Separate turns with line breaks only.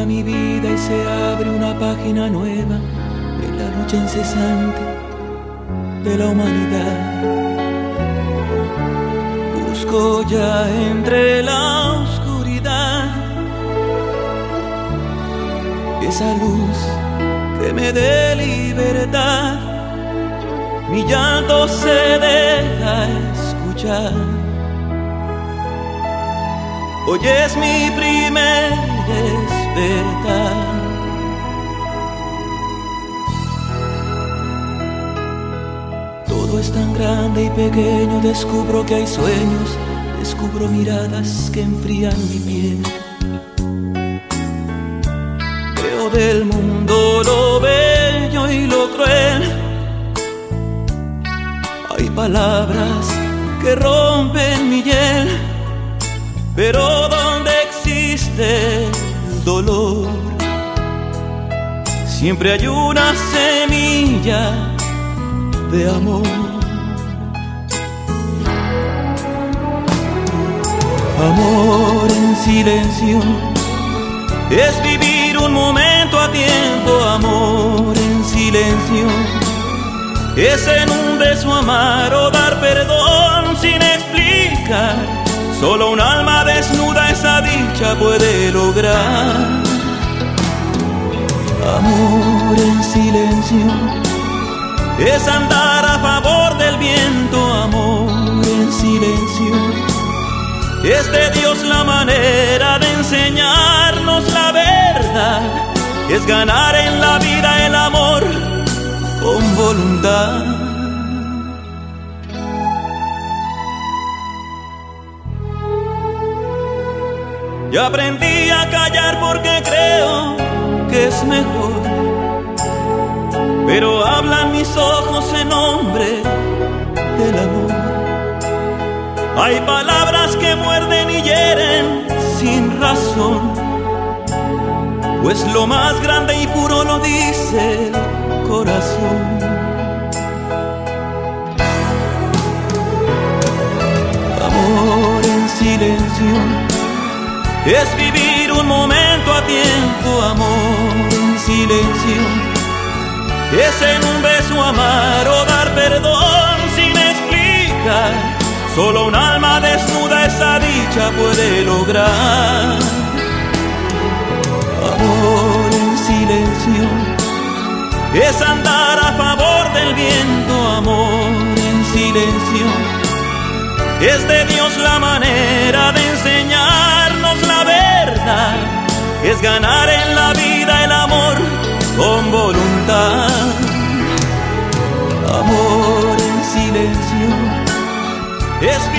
cambia mi vida y se abre una página nueva en la lucha incesante de la humanidad. Busco ya entre la oscuridad esa luz que me dé libertad. Mi llanto se deja escuchar. Hoy es mi primer despertar. Todo es tan grande y pequeño, descubro que hay sueños, descubro miradas que enfrían mi piel. Veo del mundo lo bello y lo cruel. Hay palabras que rompen mi hiel, pero donde existe el dolor, siempre hay una semilla de amor. Amor en silencio es vivir un momento a tiempo. Amor en silencio es en un beso amar o dar perdón sin explicar. Solo un alma desnuda esa dicha puede lograr. Amor en silencio es andar a favor del viento. Amor en silencio es de Dios la manera de enseñarnos la verdad. Es ganar en la vida el amor con voluntad. Yo aprendí a callar porque creo que es mejor, pero hablan mis ojos en nombre del amor. Hay palabras que muerden y hieren sin razón, pues lo más grande y puro lo dice el corazón. Amor en silencio es vivir un momento a tiempo. Amor en silencio es en un beso amar o dar perdón sin explicar. Solo un alma desnuda esa dicha puede lograr. Amor en silencio es andar a favor del viento. Amor en silencio es de Dios la manera de enseñarnos la verdad. Es ganar en la vida el amor con voluntad. Amor en silencio es